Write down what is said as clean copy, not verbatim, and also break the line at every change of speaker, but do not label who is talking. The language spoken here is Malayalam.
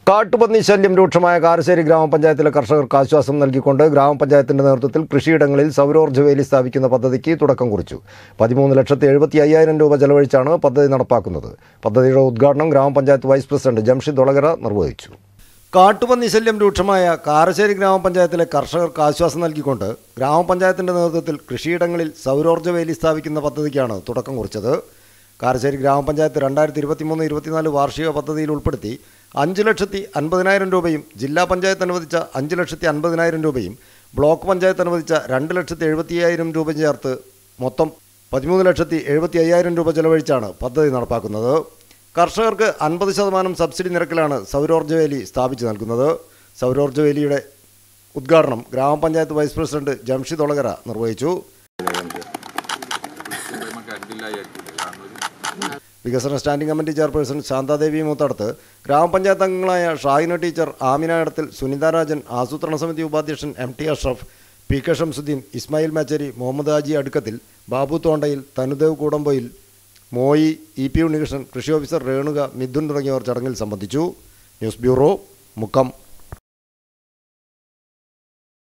കാട്ടുപന്നി ശല്യം രൂക്ഷമായ കാരശ്ശേരി ഗ്രാമപഞ്ചായത്തിലെ കർഷകർക്ക് ആശ്വാസം നൽകിക്കൊണ്ട് ഗ്രാമപഞ്ചായത്തിന്റെ നേതൃത്വത്തിൽ കൃഷിയിടങ്ങളിൽ സൗരോർജ്ജ വേലി സ്ഥാപിക്കുന്ന പദ്ധതിക്ക് തുടക്കം കുറിച്ചു. 13,75,000 രൂപ ചെലവഴിച്ചാണ് പദ്ധതി നടപ്പാക്കുന്നത്. പദ്ധതിയുടെ ഉദ്ഘാടനം ഗ്രാമപഞ്ചായത്ത് വൈസ് പ്രസിഡന്റ് ജംഷിദ് ഒളകര നിർവഹിച്ചു. കാട്ടുപന്നി ശല്യം രൂക്ഷമായ കാരശ്ശേരി ഗ്രാമപഞ്ചായത്തിലെ കർഷകർക്ക് ആശ്വാസം നൽകിക്കൊണ്ട് ഗ്രാമപഞ്ചായത്തിന്റെ നേതൃത്വത്തിൽ കൃഷിയിടങ്ങളിൽ സൗരോർജ്ജ വേലി സ്ഥാപിക്കുന്ന പദ്ധതിക്കാണ് തുടക്കം കുറിച്ചത്. കാരശ്ശേരി ഗ്രാമപഞ്ചായത്ത് 2023-24 വാർഷിക പദ്ധതിയിൽ ഉൾപ്പെടുത്തി 5,50,000 രൂപയും ജില്ലാ പഞ്ചായത്ത് അനുവദിച്ച 5,50,000 രൂപയും ബ്ലോക്ക് പഞ്ചായത്ത് അനുവദിച്ച 2,70,500 രൂപ ചേർത്ത് മൊത്തം 13,75,000 രൂപ ചെലവഴിച്ചാണ് പദ്ധതി നടപ്പാക്കുന്നത്. കർഷകർക്ക് 50% സബ്സിഡി നിരക്കിലാണ് സൗരോർജ്ജ വേലി സ്ഥാപിച്ചു നൽകുന്നത്. സൗരോർജ്ജ വേലിയുടെ ഉദ്ഘാടനം ഗ്രാമപഞ്ചായത്ത് വൈസ് പ്രസിഡന്റ് ജംഷിദ് ഒളകര നിർവഹിച്ചു. വികസന standing committee chairperson Shanthadevi Moothadath, ഗ്രാമപഞ്ചായത്ത് അംഗങ്ങളായ ഷാഹിന ടീച്ചർ, ആമിന ഇടത്തിൽ, സുനിത രാജൻ, ആസൂത്രണ സമിതി ഉപാധ്യക്ഷൻ MT Ashraf, PK Shamsuddin, Ismail Macheri, Muhammad Haji അടുക്കത്തിൽ, Babu Thondayil, Thanudev കൂടമ്പൊയിൽ, മോയി, EP Unnikrishnan, കൃഷി ഓഫീസർ രേണുക, മിഥുൻ തുടങ്ങിയവർ ചടങ്ങിൽ സംബന്ധിച്ചു. News bureau, Mukkam.